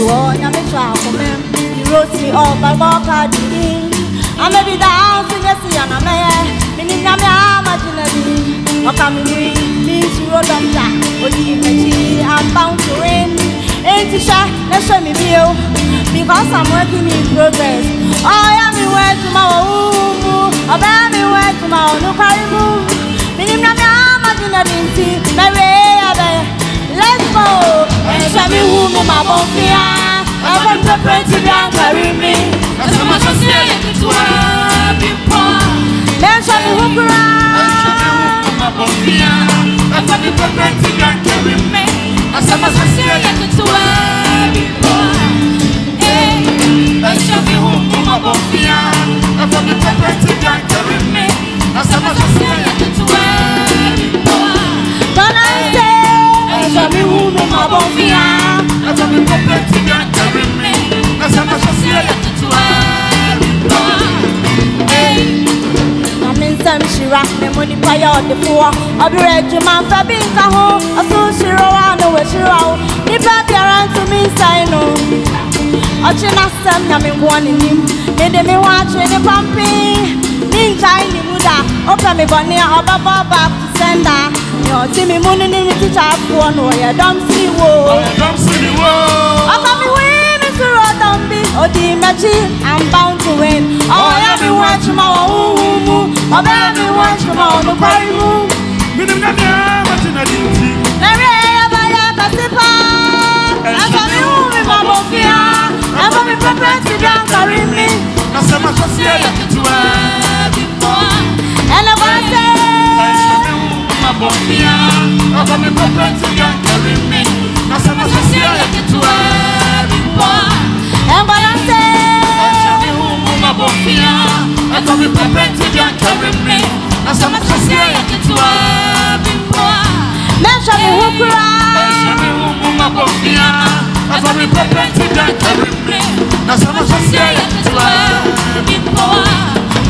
all, I'm a child for me. You wrote me all by walk out the inn. I may be down to the sea and I'm a meaning I'm imaginary. Or come in, means you wrote on that. Or I'm bound to win. Ain't you sure? Let's show me you. Because I'm working in progress. I am in where tomorrow. I am in where tomorrow. No carry move. Meaning I'm imaginary. Let's go. And show me who my bonfire. I want to pray to them carry me. That's how much I say it to her before. Let's show me who cry. And show me who my bonfire. I want to pray to them carry me. That's how much I say it to her before. And show me who my bonfire. I want to pray to them carry me. That's how much I say it to her before. Don't I say? Show me who my bonfire. That's how we prepare to get carry me. That's how much I see it to her. Hey, I'm in some shira. The money pay out the poor. I'll be ready to man for being a home. I saw shiro. I know where shiro. The baby around to me, I know. I should not send them in one in him. They me watching the pumping. Ninja in the Muda. Open me bunny or Baba back to sender. See me money in the teacher for no, you don't see wo. Don't see me wo. I come me win to Rodambi. Oh, the machine, I'm bound to win. Oh, I be watching my own. Oh, baby, watch my own. No party move. Me dem na me watching a dinty. Na re abaya kasipa. I come me home in my bofia. I come me prepare to dance carry me. Na say my social to before. And I want to say. Bonfia, I come in prepare to get carry me. Now some of us here get to her before. And what I say, I shall be home my bonfia. I come in prepare to get carry me. Now some of us here get to her before. Now shall be who cry. I shall be home my bonfia. I come in prepare to get carry me. Now some of us here get to her before.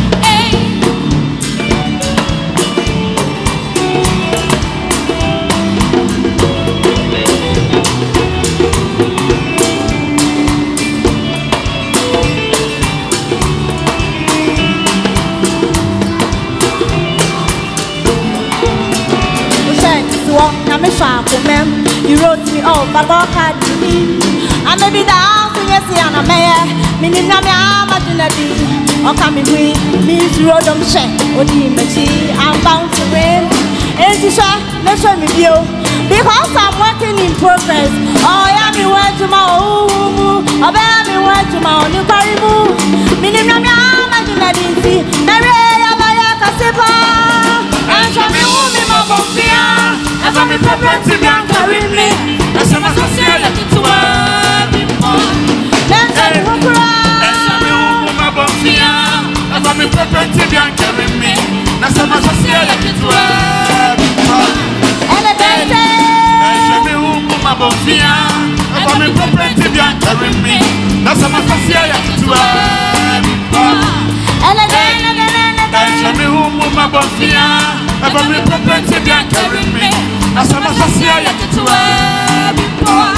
You wrote me all but walk out to me. I may be down to yes, and I'm a meaning I'm imaginary. Or come in with me to road on check or the machine. I'm bound to win. Ain't you sure? Let's show me you. Because I'm working in progress. Oh, I am in where tomorrow. Oh, I am in where tomorrow. You carry move. Meaning I'm imaginary. Mary, I'm a casipa. And show me who me my bonfire. I come in prepare to get carry me. That's how much I say it to her before. Let's say who cry. And show me who my bonfire. I come in prepare to get carry me. That's how much I say it to her before. And again say. And show me who my bonfire. I come in prepare to get carry me. That's how much I say it to her before. And again. And show me who my bonfire. I come in prepare to get carry me. That's how much I see it to her before.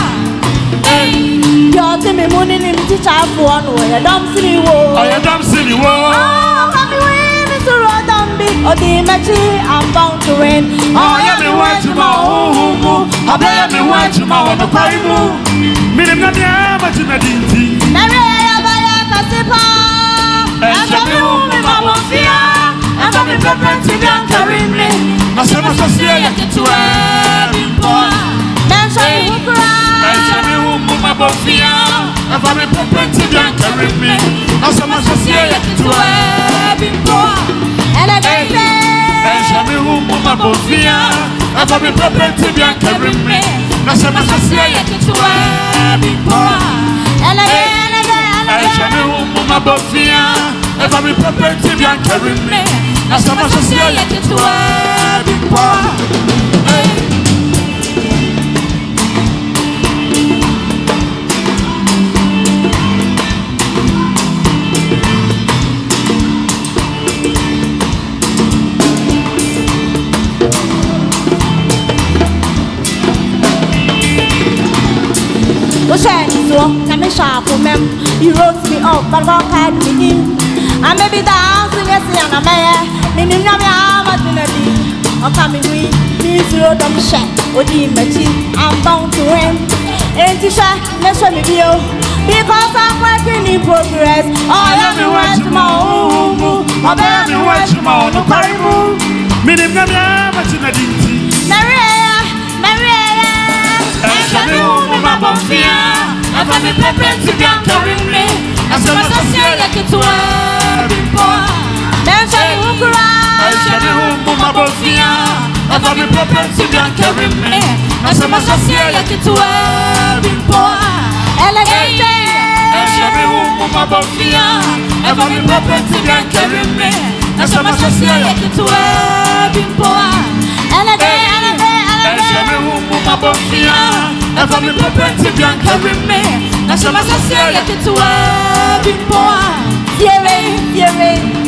You're telling me money in the teacher for one way. I don't see you. Oh, you don't see you. Oh, I'm winning to Rodambi. Oh, the machine, I'm bound to win. Oh, you be watching my home. I bear me watching my own party move. Meaning that I'm watching a dinty. Mary, I buy a casipa. And show me who my bonfire. And show me prepare to get carry me. Now some of us here get to her before. Now show me who cry. And show me who my bonfire. And for me prepare to get carry me. Now some of us here get to her before. And again say. And show me who my bonfire. And for me prepare to get carry me. Now some of us here get to her before. And again. And show me who my bonfire. And for me prepare to get carry me. Now some of us here get to her before. mem. You wrote me up, but what can me in? I may be dancing, yes, and a man. Meaning, I'm a dinner. I'm coming with me through them shut. I'm bound to win. Ain't you shy? Let's show me you. Because I'm working in progress. Oh, I'm the one to my own. I'm the one to my own. Maria, I shall be home, my bonfire. I'm a pepper to be carrying me. As soon as I say, I get to work before. Then shall you cry? I shall be home, my bonfire. I'm a pepper to be carrying me. As soon as I say, I get to work before. Elegant, I shall be home, my bonfire. I'm a pepper to be carrying me. As soon as I say, I get to work before. Elegant, I shall be home, my bonfire. I'm a pepper to be carrying me. As soon as I say, I get to work before. Yere.